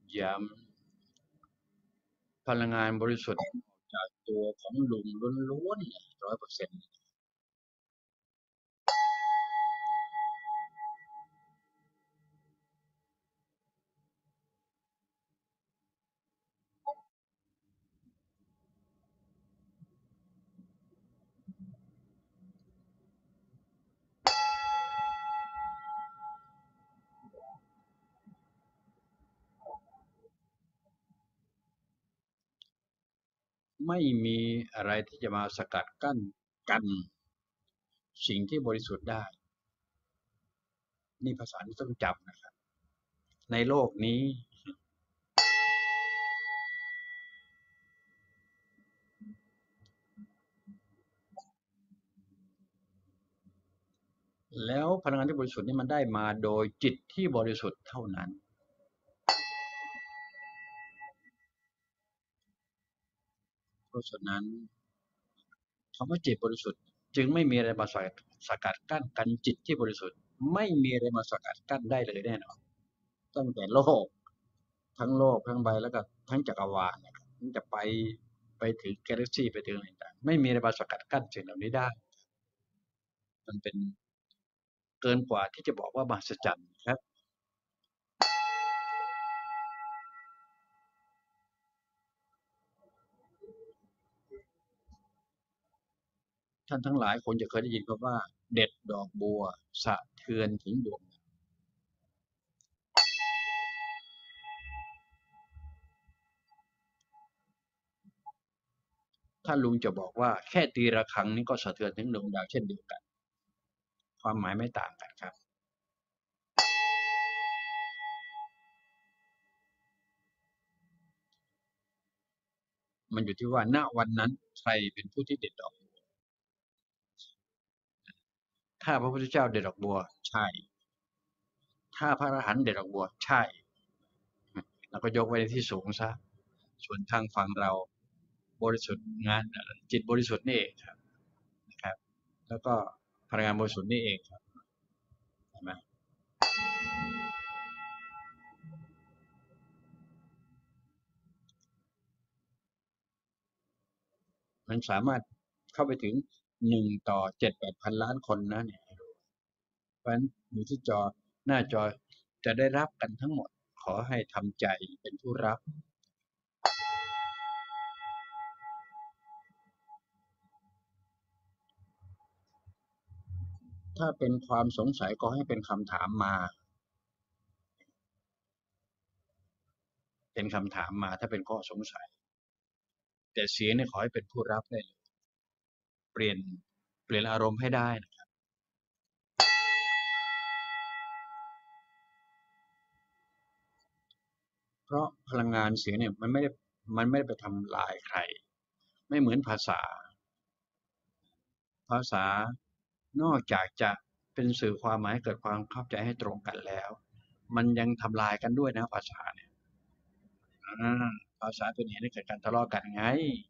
ย้ำพลังงานบริสุทธิ์จากตัวของลุงล้วนๆ100%ไม่มีอะไรที่จะมาสกัดกั้นกันสิ่งที่บริสุทธิ์ได้นี่ภาษาที่ต้องจำนะครับในโลกนี้แล้วพลังงานที่บริสุทธิ์นี่มันได้มาโดยจิตที่บริสุทธิ์เท่านั้นเพราะฉะนั้นคำว่าจิตบริสุทธิ์จึงไม่มีอะไรมาสกัดกั้นกันจิตที่บริสุทธิ์ไม่มีอะไรมาสกัดกั้นได้เลยแน่นอนตั้งแต่โลกทั้งโลกทั้งใบแล้วก็ทั้งจักรวาลนะครับมันจะไปถึงกาแล็กซี่ไปถึงอะไรต่างไม่มีอะไรมาสกัดกั้นสิ่งเหล่านี้ได้มันเป็นเกินกว่าที่จะบอกว่ามหัศจรรย์ครับท่านทั้งหลายคงจะเคยได้ยินคำว่าเด็ดดอกบัวสะเทือนถึงดวงถ้าลุงจะบอกว่าแค่ตีระฆังนี้ก็สะเทือนถึงดวงดาวเช่นเดียวกันความหมายไม่ต่างกันครับมันอยู่ที่ว่าณวันนั้นใครเป็นผู้ที่เด็ดดอกบัวถ้าพระพุทธเจ้าเด็ดดอกบัวใช่ถ้าพระอรหันต์เด็ดดอกบัวใช่แล้วก็ยกไว้ในที่สูงซะส่วนทางฝั่งเราบริสุทธิ์งานจิตบริสุทธิ์นี่เองครับนะครับแล้วก็พลังงานบริสุทธิ์นี่เองครับเห็นไหมมันสามารถเข้าไปถึง1 ต่อ 7-8 พันล้านคนนะเนี่ยเพราะฉะนั้นอยู่ที่จอหน้าจอจะได้รับกันทั้งหมดขอให้ทำใจเป็นผู้รับถ้าเป็นความสงสัยก็ให้เป็นคำถามมาเป็นคำถามมาถ้าเป็นข้อสงสัยแต่เสียงเนี่ยขอให้เป็นผู้รับได้เลยเปลี่ยนเปลี่ยนอารมณ์ให้ได้นะครับเพราะพลังงานเสียงเนี่ยมันไม่ได้ไปทำลายใครไม่เหมือนภาษานอกจากจะเป็นสื่อความหมายให้เกิดความเข้าใจให้ตรงกันแล้วมันยังทำลายกันด้วยนะภาษาเนี่ยภาษาเป็นเหตุให้เกิดการทะเลาะกันไง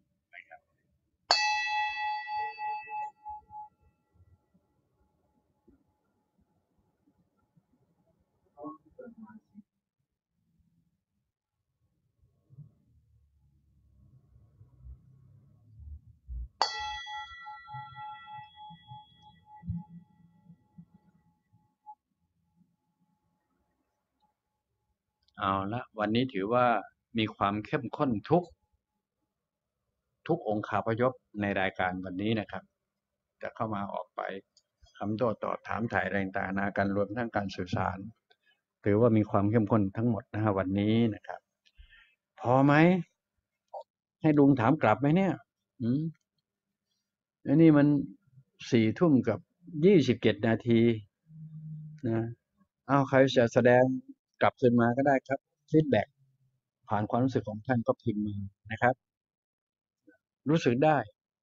เอาละวันนี้ถือว่ามีความเข้มข้นทุกองคาพยพในรายการวันนี้นะครับจะเข้ามาออกไปคำโต้ตอบถามถ่ายแรงต่างๆนากันรวมทั้งการสื่อสารถือว่ามีความเข้มข้นทั้งหมดนะฮะวันนี้นะครับพอไหมให้ลุงถามกลับไหมเนี่ยอืมแล้วนี่มัน4 ทุ่มกับ 27 นาทีนะเอาใครจะแสดงกลับคืนมาก็ได้ครับฟีดแบ็กผ่านความรู้สึกของท่านก็พิมพ์มานะครับรู้สึกได้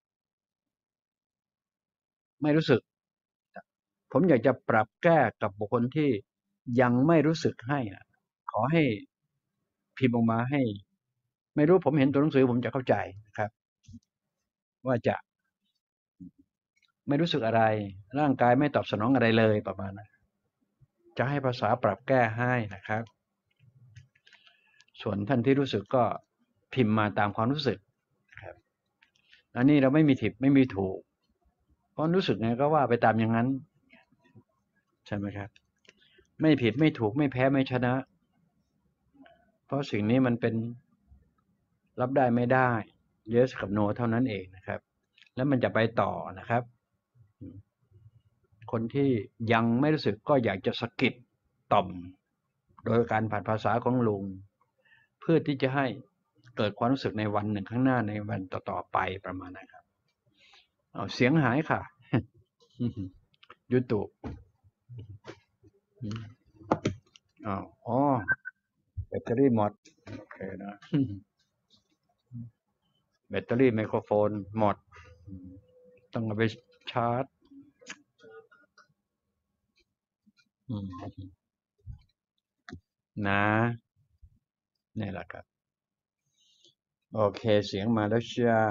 ไม่รู้สึกผมอยากจะปรับแก้กับบุคคลที่ยังไม่รู้สึกให้อะขอให้พิมพ์ออกมาให้ไม่รู้ผมเห็นตัวหนังสือผมจะเข้าใจนะครับว่าจะไม่รู้สึกอะไรร่างกายไม่ตอบสนองอะไรเลยประมาณนั้นจะให้ภาษาปรับแก้ให้นะครับส่วนท่านที่รู้สึกก็พิมพ์มาตามความรู้สึกครับอันนี้เราไม่มีผิดไม่มีถูกเพราะรู้สึกไงก็ว่าไปตามอย่างนั้นใช่ไหมครับไม่ผิดไม่ถูกไม่แพ้ไม่ชนะเพราะสิ่งนี้มันเป็นรับได้ไม่ได้ yes กับ no เท่านั้นเองนะครับแล้วมันจะไปต่อนะครับคนที่ยังไม่รู้สึกก็อยากจะสะกิดต่อมโดยการผ่านภาษาของลุงเพื่อที่จะให้เกิดความรู้สึกในวันหนึ่งข้างหน้าในวันต่อๆไปประมาณนั้นครับเอาเสียงหายค่ะยูทูบอ๋อแบตเตอรี่หมดโอเคนะแบตเตอรี่ไมโครโฟนหมดต้องเอาไปชาร์จนะนี่แหละครับโอเคเสียงมาแล้วจ้า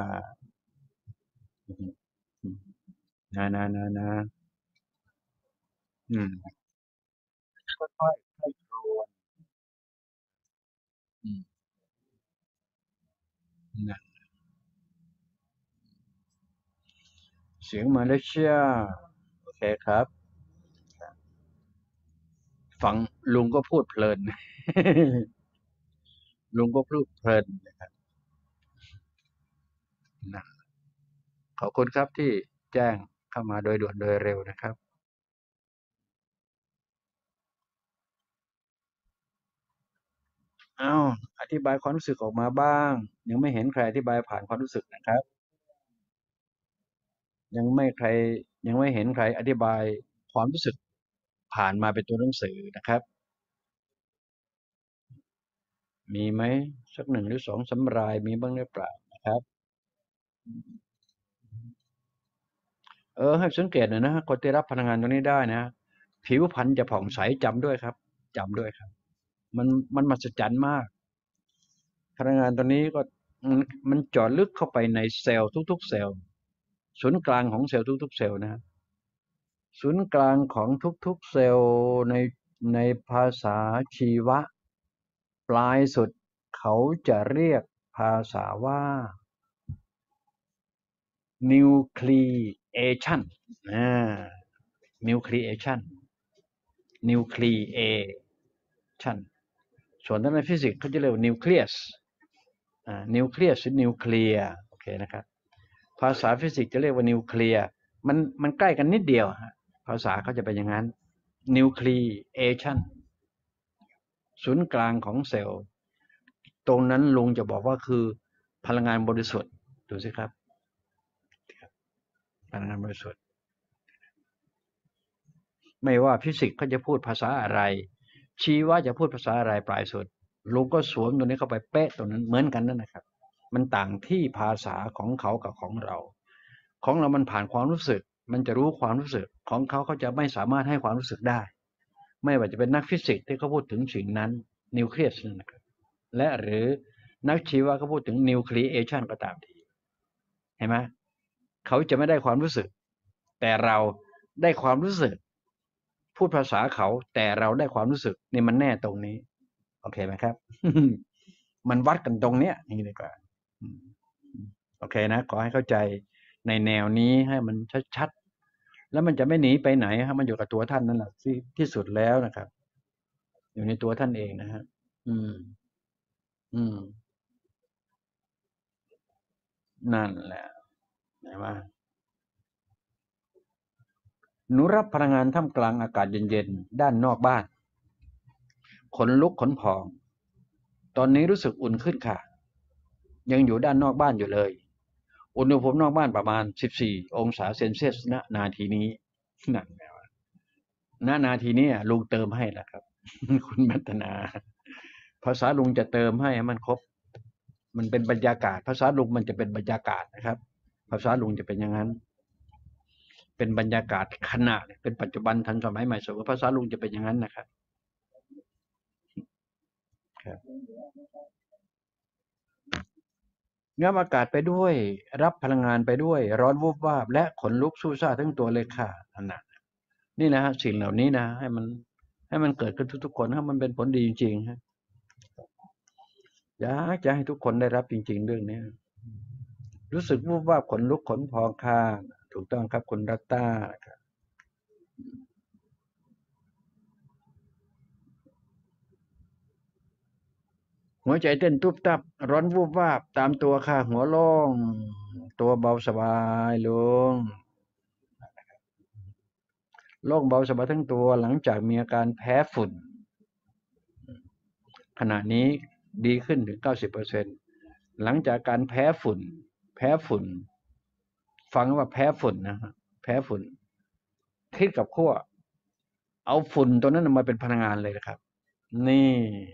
นะอืมค่อยๆค่อยๆรวนนะเสียงมาแล้วจ้าโอเคครับฟังลุงก็พูดเพลินลุงก็พูดเพลินนะขอบคุณครับที่แจ้งเข้ามาโดยด่วนโดยเร็วนะครับอ้าวอธิบายความรู้สึกออกมาบ้างยังไม่เห็นใครอธิบายผ่านความรู้สึกนะครับยังไม่ใครยังไม่เห็นใครอธิบายความรู้สึกผ่านมาเป็นตัวหนังสือนะครับมีไหมสักหนึ่งหรือสองสำรายมีบ้างหรือเปล่านะครับให้สังเกตหน่อยนะคนที่รับพลังงานตรงนี้ได้นะผิวพรรณจะผ่องใสจำด้วยครับจำด้วยครับมันมันมหัศจรรย์มากพลังงานตัวนี้ก็มันมันเจาะลึกเข้าไปในเซลล์ทุกๆเซลล์ศูนย์กลางของเซลล์ทุกๆเซลล์นะศูนย์กลางของทุกๆเซลล์ในภาษาชีวะปลายสุดเขาจะเรียกภาษาว่า nucleation อ่า nucleation nucleation ส่วนถ้าในฟิสิกส์เขาจะเรียกว่า nucleus nucleus หรือ nuclear โอเคนะครับภาษาฟิสิกส์จะเรียกว่า nuclear มันใกล้กันนิดเดียวภาษาเขาจะเป็นอย่างนั้น nucleation ศูนย์กลางของเซลล์ตรงนั้นลุงจะบอกว่าคือพลังงานบริสุทธิ์ดูสิครับพลังงานบริสุทธิ์ไม่ว่าฟิสิกส์เขาจะพูดภาษาอะไรชีวะจะพูดภาษาอะไรปลายสุดลุงก็สวมตัวนี้เข้าไปเป๊ะตรงนั้นเหมือนกันนั่นนะครับมันต่างที่ภาษาของเขากับของเราของเรามันผ่านความรู้สึกมันจะรู้ความรู้สึกของเขาเขาจะไม่สามารถให้ความรู้สึกได้ไม่ว่าจะเป็นนักฟิสิกส์ที่เขาพูดถึงสิ่งนั้นนิวเคลียสนะครับและหรือนักชีวะเขาพูดถึงนิวเคลียชันก็ตามทีเห็นไหมเขาจะไม่ได้ความรู้สึกแต่เราได้ความรู้สึกพูดภาษาเขาแต่เราได้ความรู้สึกนี่มันแน่ตรงนี้โอเคไหมครับมันวัดกันตรงเนี้ยนี่ดีกว่าโอเคนะขอให้เข้าใจในแนวนี้ให้มันชัดๆแล้วมันจะไม่หนีไปไหนครับมันอยู่กับตัวท่านนั่นแหละที่สุดแล้วนะครับอยู่ในตัวท่านเองนะฮะอืมอืมนั่นแหละไหนว่าหนูรับพลังงานท่ามกลางอากาศเย็นๆด้านนอกบ้านขนลุกขนพองตอนนี้รู้สึกอุ่นขึ้นค่ะยังอยู่ด้านนอกบ้านอยู่เลยอุณหภูมินอกบ้านประมาณ14องศาเซนเซียสณนาทีนี้นั่นแหละณนาทีนี้ลุงเติมให้แล้วครับคุณมัตนาภาษาลุงจะเติมให้มันครบมันเป็นบรรยากาศภาษาลุงมันจะเป็นบรรยากาศนะครับภาษาลุงจะเป็นอย่างนั้นเป็นบรรยากาศขณะเป็นปัจจุบันทันสมัยใหม่สมภาษาลุงจะเป็นอย่างนั้นนะครับครับงับอากาศไปด้วยรับพลังงานไปด้วยร้อนวูบวาบและขนลุกสู้ซ่าทั้งตัวเลยค่ะนั่นนะนี่นะฮะสิ่งเหล่านี้นะให้มันเกิดขึ้นทุกๆคนให้มันเป็นผลดีจริงๆฮะอยากจะให้ทุกคนได้รับจริงๆเรื่องนี้รู้สึกวูบวาบขนลุกขนพองค่ะถูกต้องครับคุณรัตต้าครับหัวใจเต้นตุบตับร้อนวูบวาบตามตัวค่ะหัวโล่งตัวเบาสบายลงโล่งเบาสบายทั้งตัวหลังจากมีอาการแพ้ฝุ่นขณะนี้ดีขึ้นถึง90%หลังจากการแพ้ฝุ่นแพ้ฝุ่นฟังว่าแพ้ฝุ่นนะฮะแพ้ฝุ่นคิดกับขั้วเอาฝุ่นตัวนั้นมาเป็นพลังงานเลยนะครับนี่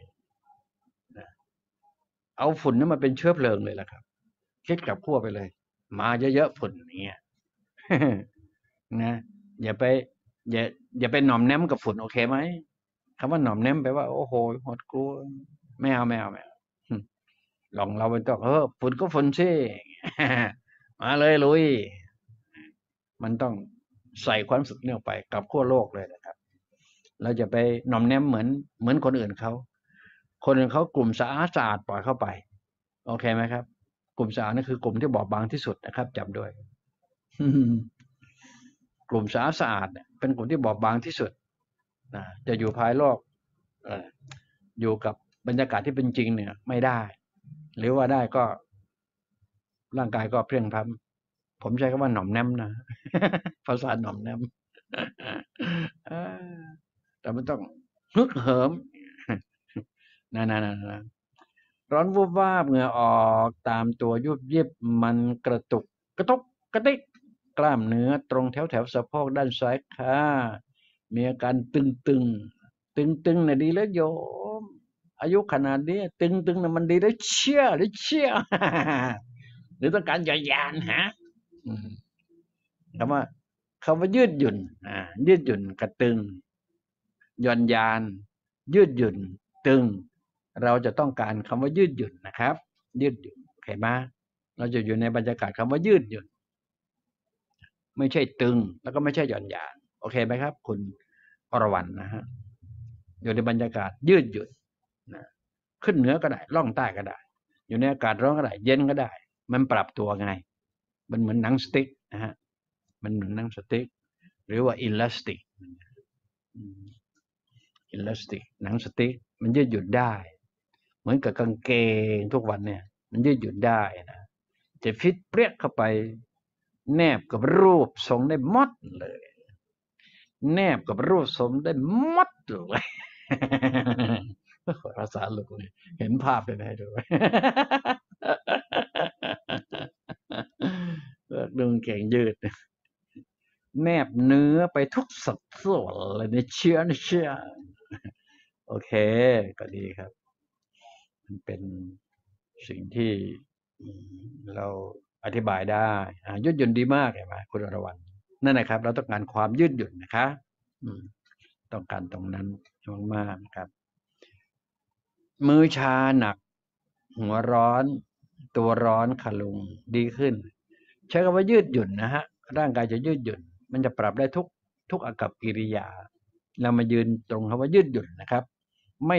เอาฝุ่นนั้นมาเป็นเชื้อเพลิงเลยละครับคิดกับขั้วไปเลยมาเยอะๆฝุ่นอย่างเงี้ย นะอย่าไปอย่าอย่าไปหน่อมแนมกับฝุ่นโอเคไหมคำว่าหน่อมแนมแปลว่าโอ้โหหดกลัวไม่เอาไม่เอาไม่เอาลองเราไปต้องฝุ่นก็ฝุ่นสิมาเลยลุยมันต้องใส่ความสุขเนี่ยไปกับขั้วโลกเลยนะครับเราจะไปหน่อมแนมเหมือนคนอื่นเขาคนอื่นเขากลุ่มสะอาดสะอาดปล่อยเข้าไปโอเคไหมครับกลุ่มสะอาดนั่นคือกลุ่มที่บอบบางที่สุดนะครับจำด้วย กลุ่มสะอาดเนี่ยเป็นกลุ่มที่บอบบางที่สุดนะจะอยู่ภายนอกอยู่กับบรรยากาศที่เป็นจริงเนี่ยไม่ได้หรือว่าได้ก็ร่างกายก็เพลียงพล้ำผมใช้คำว่าหน่อมแนมนะภาษาหน่อมแนมแต่มันต้องฮึกเหิมนะร้อนวูบวาบเหงื่อออกตามตัวยุบยิบมันกระตุกกระตุกกระติกกล้ามเนื้อตรงแถวสะโพกด้านซ้ายค่ะมีอาการตึงเนี่ยดีแล้วโยมอายุขนาดนี้ตึงเนี่ยมันดีแล้วเชี่ยหรือต้องการหย่อนยานฮะคำว่าคำว่ายืดหยุ่นยืดหยุ่นกระตึงหย่อนยานยืดหยุ่นตึงเราจะต้องการคำว่ายืดหยุ่นนะครับยืดหยุ่นโอเคไหมเราจะอยู่ในบรรยากาศคำว่ายืดหยุ่นไม่ใช่ตึงแล้วก็ไม่ใช่หย่อนยานโอเคไหมครับคุณอรวรรณนะฮะอยู่ในบรรยากาศยืดหยุ่นนะขึ้นเหนือก็ได้ล่องใต้ก็ได้อยู่ในอากาศร้อนก็ได้เย็นก็ได้มันปรับตัวไงมันเหมือนหนังสติ๊กนะฮะมันเหมือนหนังสติ๊กหรือว่าอิลาสติกหนังสติ๊กมันยืดหยุ่นได้เหมือนกับกางเกงทุกวันเนี่ยมันยืดหยุ่นได้นะจะฟิตเปรี้ยเข้าไปแนบกับรูปทรงได้หมดเลยแนบกับรูปทรงได้หมดเลยภาษาลูกเลยเห็นภาพเลยนะดูดึงเก่งยืดแนบเนื้อไปทุกสัดส่วนเลยในเชื่อโอเคก็ดีครับมันเป็นสิ่งที่เราอธิบายได้ยืดหยุ่นดีมากเห็นไหมคุณอรวรรณนั่นนะครับเราต้องการความยืดหยุ่นนะคะต้องการตรงนั้นมากๆนะครับมือชาหนักหัวร้อนตัวร้อนค่ะลุงดีขึ้นใช้คำว่ายืดหยุ่นนะฮะร่างกายจะยืดหยุ่นมันจะปรับได้ทุกอากัปกิริยาเรามายืนตรงคำว่ายืดหยุ่นนะครับไม่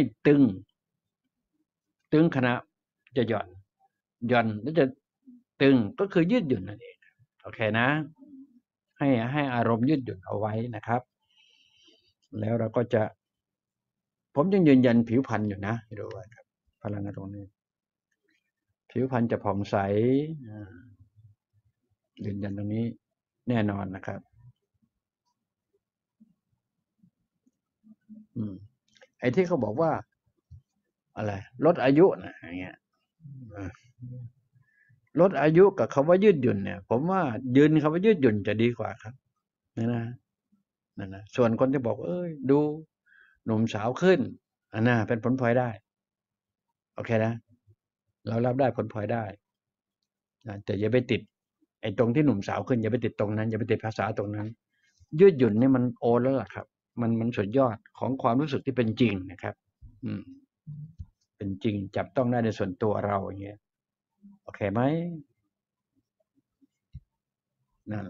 ตึงขณะจะหย่อนแล้วจะตึงก็คือยืดหยุ่นนั่นเองโอเคนะให้อารมณ์ยืดหยุ่นเอาไว้นะครับแล้วเราก็จะผมยังยืนยันผิวพรรณอยู่นะดูไว้ครับพลังงานตรงนี้ผิวพรรณจะผ่องใสยืนยันตรงนี้แน่นอนนะครับไอ้ที่เขาบอกว่าอะไรลดอายุนะอย่างเงี้ยลดอายุกับคำว่ายืดหยุ่นเนี่ยผมว่ายืนคำว่ายืดหยุ่นจะดีกว่าครับนั่นนะส่วนคนที่บอกเอ้ยดูหนุ่มสาวขึ้นอันน่ะเป็นผลพลอยได้โอเคนะเรารับได้ผลพลอยได้แต่อย่าไปติดไอ้ตรงที่หนุ่มสาวขึ้นอย่าไปติดตรงนั้นอย่าไปติดภาษาตรงนั้นยืดหยุ่นนี่มันโอแล้วล่ะครับมันสุดยอดของความรู้สึกที่เป็นจริงนะครับอืมเป็นจริงจับต้องได้ในส่วนตัวเราอย่างเงี้ยโอเคไหมนั่น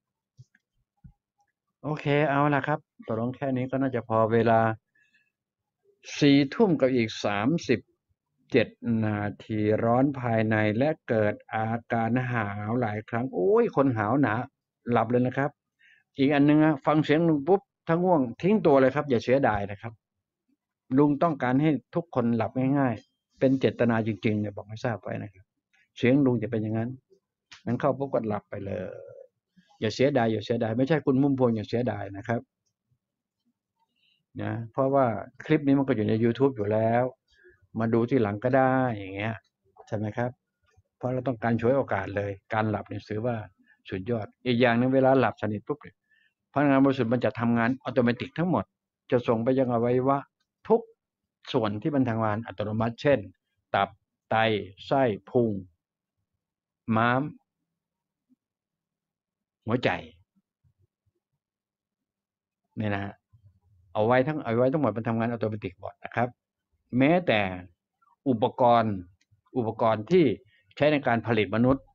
โอเคเอาล่ะครับตกลงแค่นี้ก็น่าจะพอเวลา4 ทุ่มกับอีก30 7 นาทีร้อนภายในและเกิดอาการหาวหลายครั้งโอ้ยคนหาวหนาหลับเลยนะครับอีกอันนึงฟังเสียงลุงปุ๊บถ้าง่วงทิ้งตัวเลยครับอย่าเสียดายนะครับลุงต้องการให้ทุกคนหลับง่ายๆเป็นเจตนาจริงๆเนี่ยบอกให้ทราบไว้นะครับเสียงลุงจะเป็นอย่างนั้นนั้นเข้าปุ๊บก็หลับไปเลยอย่าเสียดายอย่าเสียดายไม่ใช่คุณมุ่งพวงอย่าเสียดายนะครับนะเพราะว่าคลิปนี้มันก็อยู่ใน YouTube อยู่แล้วมาดูที่หลังก็ได้อย่างเงี้ยใช่ไหมครับเพราะเราต้องการฉวยโอกาสเลยการหลับเนี่ยถือว่าสุดยอดอีกอย่างหนึ่งเวลาหลับสนิทปุ๊บเนี่ยพลังงานบริสุทธิ์มันจะทำงานอัตโนมัติทั้งหมดจะส่งไปยังอวัยวะทุกส่วนที่มันทำงานอัตโนมัติเช่นตับไตไส้พุงม้ามหัวใจเนี่ยนะฮะเอาไว้ทั้งหมดมันทำงานอัตโนมัติหมดนะครับแม้แต่อุปกรณ์ที่ใช้ในการผลิตมนุษย์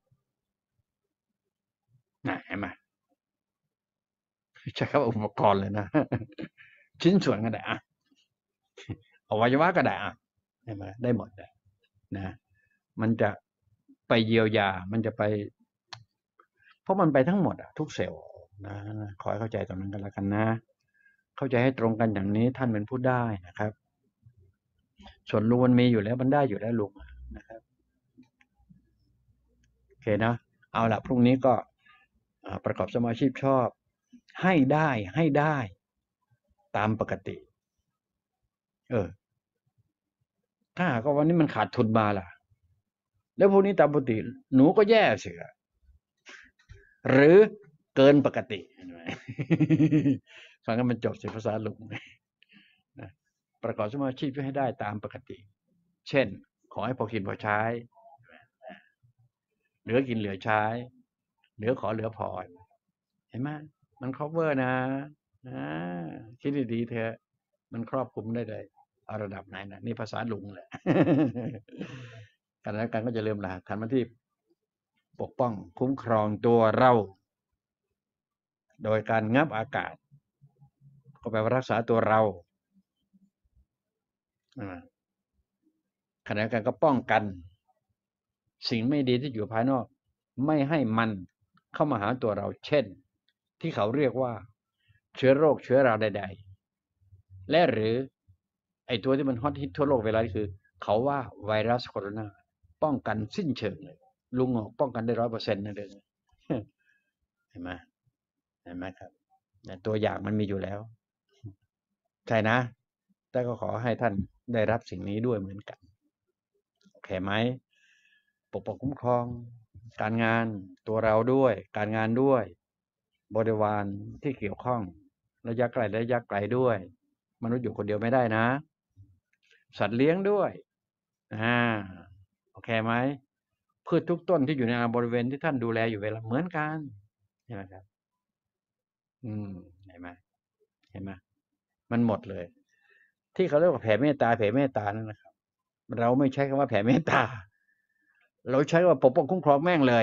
นะเห็นไหมใช้คำว่าอุปกรณ์เลยนะชิ้นส่วนก็ได้อวัยวะก็ได้เห็นไหมได้หมดเลยนะมันจะไปเยียวยามันจะไปเพราะมันไปทั้งหมดทุกเซลล์นะขอให้เข้าใจตรงนั้นกันแล้วกันนะเข้าใจให้ตรงกันอย่างนี้ท่านเป็นผู้ได้นะครับส่วนลุงมันมีอยู่แล้วมันได้อยู่แล้วลุงนะครับโอเคนะเอาละพรุ่งนี้ก็ประกอบสมาชีพชอบให้ได้ตามปกติถ้าหากว่าวันนี้มันขาดทุนมาล่ะแล้วพวกนี้ตามปกติหนูก็แย่เสียหรือเกินปกติฟังกันมันจบสิภาษาลุงนะประกอบสมาชีพให้ได้ตามปกติเช่นขอให้พอกินพอใช้เหลือกินเหลือใช้เหลือขอเหลือพอเห็นไหมมัน cover นะคิดดีๆเถอะมันครอบคลุมได้เลยเอาระดับไหนนะนี่ภาษาลุงแหละการนั้นการก็จะเริ่มหลักฐานมาที่ปกป้องคุ้มครองตัวเราโดยการงับอากาศก็แปลว่ารักษาตัวเราขณะเดียวกันก็ป้องกันสิ่งไม่ดีที่อยู่ภายนอกไม่ให้มันเข้ามาหาตัวเราเช่นที่เขาเรียกว่าเชื้อโรคเชื้อราใดๆและหรือไอ้ตัวที่มันฮอตฮิตทั่วโลกเวลานี้คือเขาว่าไวรัสโคโรนาป้องกันสิ้นเชิงเลยลุงป้องกันได้100%นั่นเลยเห็นไหมครับตัวอย่างมันมีอยู่แล้วใช่นะแต่ก็ขอให้ท่านได้รับสิ่งนี้ด้วยเหมือนกันโอเคไหมปกป้องคุ้มครองการงานตัวเราด้วยการงานด้วยบริวารที่เกี่ยวข้องระยะไกลและระยะไกลด้วยมนุษย์อยู่คนเดียวไม่ได้นะสัตว์เลี้ยงด้วยโอเคไหมพืชทุกต้นที่อยู่ในบริเวณที่ท่านดูแลอยู่เวลาเหมือนกันใช่ไหมครับเห็นไหมมันหมดเลยที่เขาเรียกว่าแผ่เมตตานั่นนะครับเราไม่ใช้คำว่าแผ่เมตตาเราใช้ว่าปกป้องคุ้มครองแม่งเลย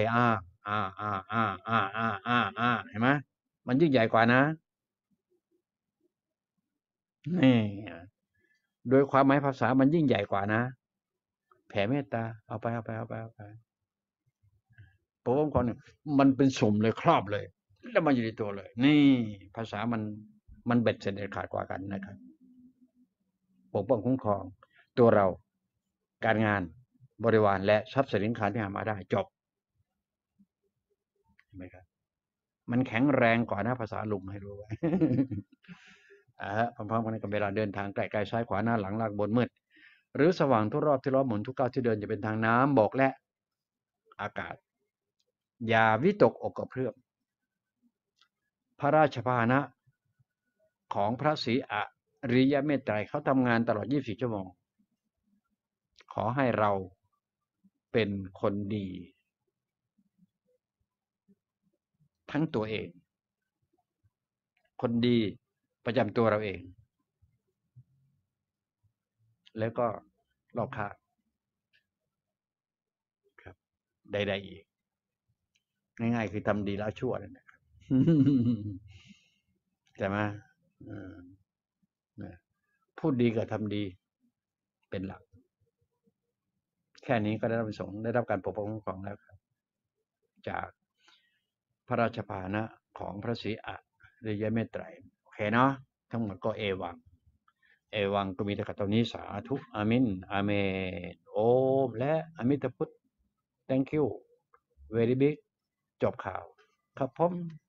เห็นไหมมันยิ่งใหญ่กว่านะนี่โดยความหมายภาษามันยิ่งใหญ่กว่านะแผ่เมตตาเอาไปปกป้องคนมันเป็นสุ่มเลยครอบเลยแล้วมันอยู่ในตัวเลยนี่ภาษามันเบ็ดเสร็จเด็ดขาดกว่ากันนะครับปกป้องคุ้มครองตัวเราการงานบริวารและทรัพย์สินขาที่หามาได้จบเห็นไหมครับมันแข็งแรงกว่านะภาษาลุงให้รู้ไว้พร้อมๆกันกับเวลาเดินทางไกลๆซ้ายขวาหน้าหลังล่างบนมืดหรือสว่างทุกรอบที่ล้อหมุนทุกก้าวที่เดินจะเป็นทางน้ำบอกและอากาศอย่าวิตกอกกระเพื่อมพระราชพาหนะของพระศรีอริยเมตไตรเขาทำงานตลอด24ชั่วโมงขอให้เราเป็นคนดีทั้งตัวเองคนดีประจำตัวเราเองแล้วก็รอบข้างครับใดๆอีกง่ายๆคือทำดีแล้วชั่วนั่นแหละครับใช่ไหมพูดดีกับทำดีเป็นหลักแค่นี้ก็ได้รับประสงค์ได้รับการปกป้องคุ้มครองแล้วครับจากพระราชภานะของพระศรีอริยเมตไตรโอเคเนาะทั้งหมดก็เอวังก็มีแต่กับตอนนี้สาธุอามินอาเมนโอมและอมิตพุทธ thank you very big จบข่าวครับผม